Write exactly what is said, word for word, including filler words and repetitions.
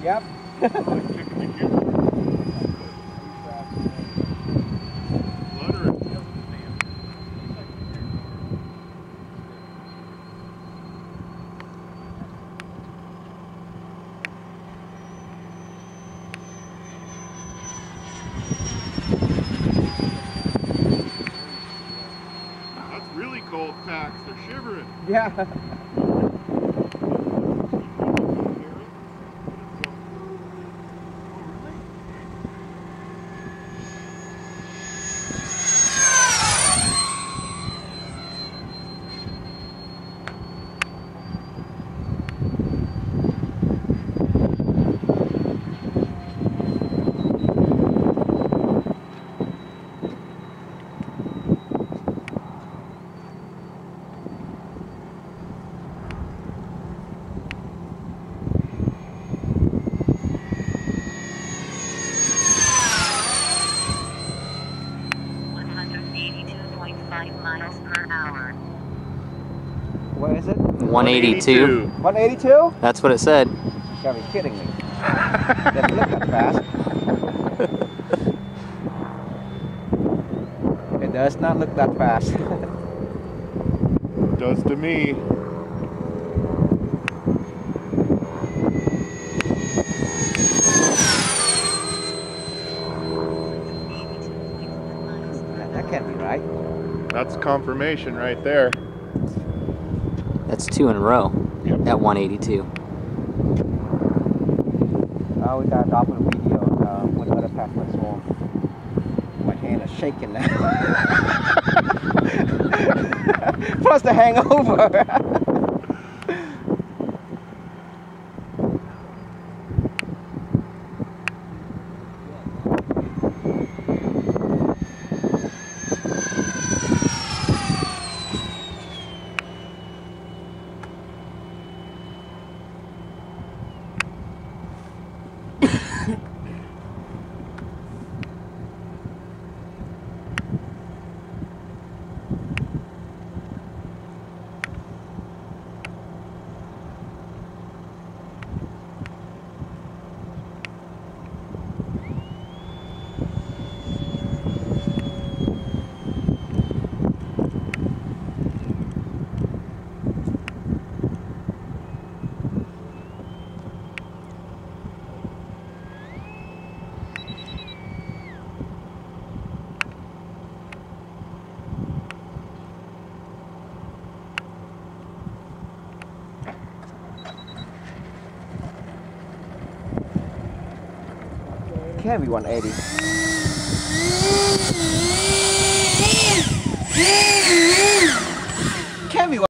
Yep. That's really cold packs. They're shivering. Yeah. miles per hour. What is it? one eighty-two. one eighty-two? That's what it said. You gotta be kidding me. Doesn't look that fast. It does not look that fast. Does to me. That can't be right. That's confirmation right there. That's two in a row. Yep. At one eighty-two. Oh, we got off of the video uh, with other pathways on. My hand is shaking now. Plus the hangover. Can't be one eighty.